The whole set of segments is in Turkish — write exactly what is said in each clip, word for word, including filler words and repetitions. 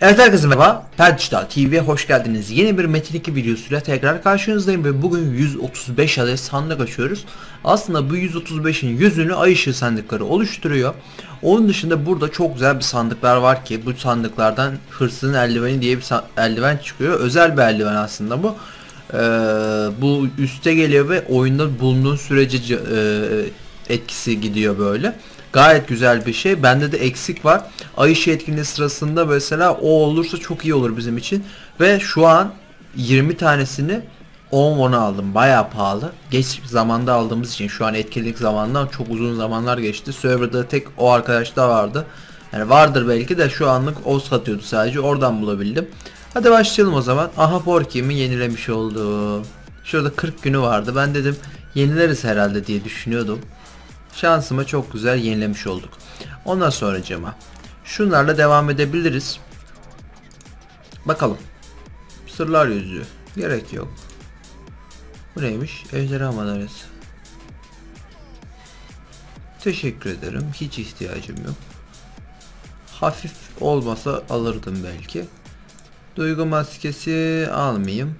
Evet herkese merhaba, Perdijital T V'ye hoş geldiniz. Yeni bir Metin iki videosuyla tekrar karşınızdayım ve bugün yüz otuz beş adet sandık açıyoruz. Aslında bu yüz otuz beşin yüzünü ay ışığı sandıkları oluşturuyor. Onun dışında burada çok güzel bir sandıklar var ki bu sandıklardan hırsızın eldiveni diye bir eldiven çıkıyor. Özel bir eldiven aslında bu. Ee, bu üste geliyor ve oyunda bulunduğun sürece e, etkisi gidiyor böyle. Gayet güzel bir şey. Bende de eksik var. Ay ışığı etkinliği sırasında mesela o olursa çok iyi olur bizim için. Ve şu an yirmi tanesini on won'a aldım. Bayağı pahalı. Geç zamanda aldığımız için şu an etkinlik zamanından çok uzun zamanlar geçti. Server'da tek o arkadaş da vardı. Yani vardır belki de şu anlık o satıyordu sadece. Oradan bulabildim. Hadi başlayalım o zaman. Aha Porky'mi yenilemiş oldu. Şurada kırk günü vardı. Ben dedim yenileriz herhalde diye düşünüyordum. Şansıma çok güzel yenilemiş olduk. Ondan sonra cama şunlarla devam edebiliriz. Bakalım. Sırlar yüzüğü. Gerek yok. Bu neymiş? Ejderha madarası. Teşekkür ederim. Hiç ihtiyacım yok. Hafif olmasa alırdım belki. Duygu maskesi almayayım.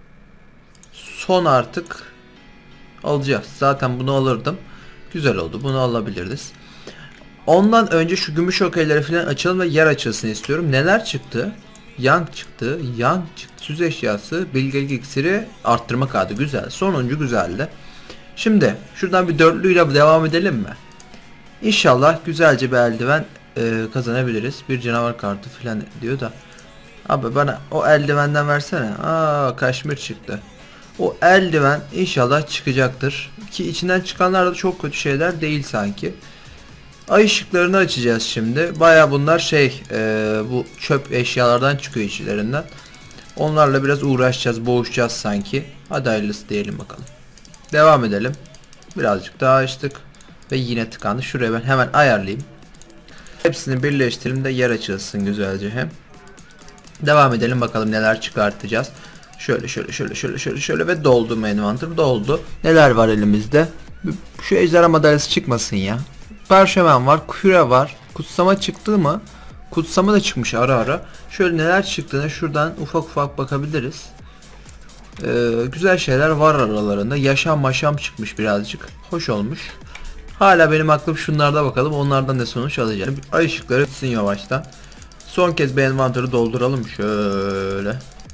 Son artık alacağız. Zaten bunu alırdım. Güzel oldu. Bunu alabiliriz. Ondan önce şu gümüş okeyleri falan açalım ve yer açılsın istiyorum. Neler çıktı? Yang çıktı. Yang çıktı. Süs eşyası. Bilgelik iksiri. Arttırma kağıdı. Güzel. Sonuncu güzeldi. Şimdi şuradan bir dörtlüyle devam edelim mi? İnşallah güzelce bir eldiven e, kazanabiliriz. Bir canavar kartı falan diyor da. Abi bana o eldivenden versene. Aa, kaşmir çıktı. O eldiven inşallah çıkacaktır. Ki içinden çıkanlar da çok kötü şeyler değil sanki. Ay ışıklarını açacağız şimdi. Baya bunlar şey e, bu çöp eşyalardan çıkıyor içlerinden. Onlarla biraz uğraşacağız, boğuşacağız sanki. Hadi hayırlısı diyelim bakalım. Devam edelim. Birazcık daha açtık. Ve yine tıkandı. Şuraya ben hemen ayarlayayım. Hepsini birleştirelim de yer açılsın güzelce hem. Devam edelim bakalım neler çıkartacağız. Şöyle şöyle şöyle şöyle şöyle şöyle ve doldu envanter doldu. Neler var elimizde? Şu ejderha madalyası çıkmasın ya. Parşömen var, küre var. Kutsama çıktı mı? Kutsama da çıkmış ara ara. Şöyle neler çıktığına şuradan ufak ufak bakabiliriz. Ee, güzel şeyler var aralarında. Yaşam maşam çıkmış birazcık. Hoş olmuş. Hala benim aklım şunlarda bakalım. Onlardan ne sonuç alacağım. Ay ışıkları bitsin yavaştan. Son kez bir envanter'ı dolduralım şöyle.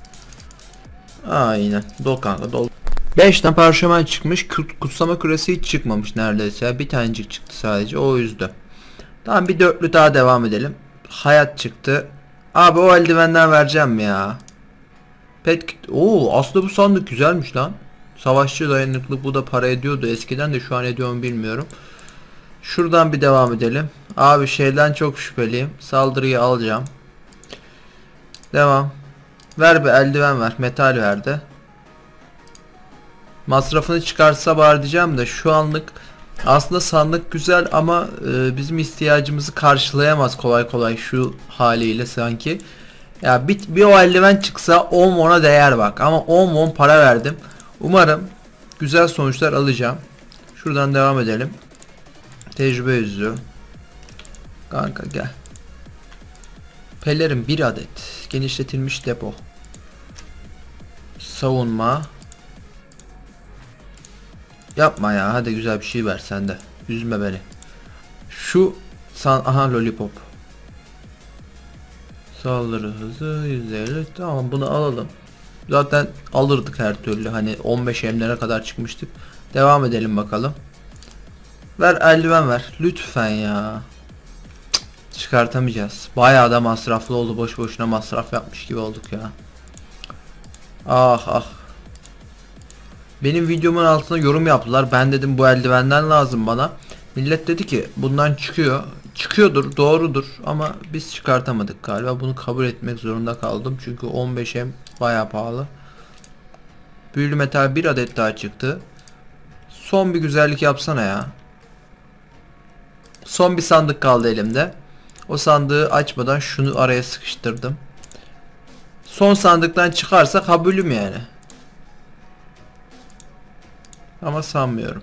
Aynen. Dol kanka dol. beş tane parşömen çıkmış. Kutsama küresi hiç çıkmamış neredeyse. Bir tanecik çıktı sadece. O yüzden. Tamam bir dörtlü daha devam edelim. Hayat çıktı. Abi o eldivenden vereceğim ya. Pet kit. Oo aslında bu sandık güzelmiş lan. Savaşçı dayanıklı bu da para ediyordu. Eskiden de şu an ediyor mu bilmiyorum. Şuradan bir devam edelim. Abi şeyden çok şüpheliyim. Saldırıyı alacağım. Devam. Ver bir eldiven ver. Metal verdi. Masrafını çıkarsa bari diyeceğim de şu anlık aslında sandık güzel ama e, bizim ihtiyacımızı karşılayamaz kolay kolay şu haliyle sanki. Ya bir, bir o eldiven çıksa on won'a değer bak ama on won para verdim. Umarım güzel sonuçlar alacağım. Şuradan devam edelim. Tecrübe yüzüğü. Kanka gel. Pelerin bir adet. Genişletilmiş depo. Savunma. Yapma ya, hadi güzel bir şey ver sen de. Üzme beni. Şu san aha lollipop. Saldırı hızı yüz elli. Tamam bunu alalım. Zaten alırdık her türlü. Hani on beş emlere kadar çıkmıştık. Devam edelim bakalım. Ver eldiven ver. Lütfen ya. Cık, çıkartamayacağız. Bayağı da masraflı oldu. Boş boşuna masraf yapmış gibi olduk ya. Ah ah. Benim videomun altına yorum yaptılar. Ben dedim bu eldivenden lazım bana. Millet dedi ki bundan çıkıyor. Çıkıyordur, doğrudur ama biz çıkartamadık galiba. Bunu kabul etmek zorunda kaldım. Çünkü on beş em bayağı pahalı. Büyülü metal bir adet daha çıktı. Son bir güzellik yapsana ya. Son bir sandık kaldı elimde. O sandığı açmadan şunu araya sıkıştırdım. Son sandıktan çıkarsa kabulüm yani. Ama sanmıyorum.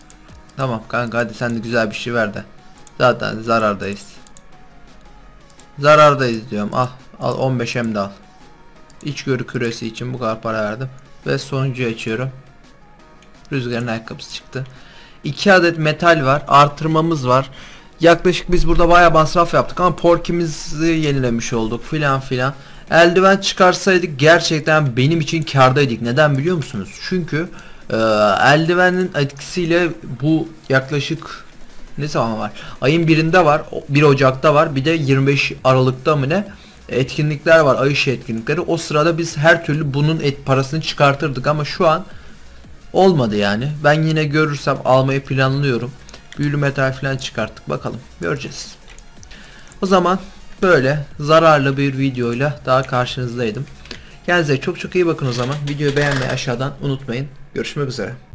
Tamam kanka hadi sen de güzel bir şey ver de. Zaten zarardayız. Zarardayız diyorum. Al. Al on beş hem de al. İçgörü küresi için bu kadar para verdim. Ve sonuncuyu açıyorum. Rüzgarın ayakkabısı çıktı. iki adet metal var. Artırmamız var. Yaklaşık biz burada bayağı masraf yaptık ama porkimizi yenilemiş olduk filan filan. Eldiven çıkarsaydık gerçekten benim için kârdaydık. Neden biliyor musunuz? Çünkü e, eldivenin etkisiyle bu yaklaşık ne zaman var? Ayın birinde var. bir Ocak'ta var. Bir de yirmi beş Aralık'ta mı ne? Etkinlikler var. Ay ışığı etkinlikleri. O sırada biz her türlü bunun et parasını çıkartırdık ama şu an olmadı yani. Ben yine görürsem almayı planlıyorum. Büyülü metal falan çıkarttık. Bakalım. Göreceğiz. O zaman böyle zararlı bir videoyla daha karşınızdaydım. Kendinize çok çok iyi bakın o zaman. Videoyu beğenmeyi aşağıdan unutmayın. Görüşmek üzere.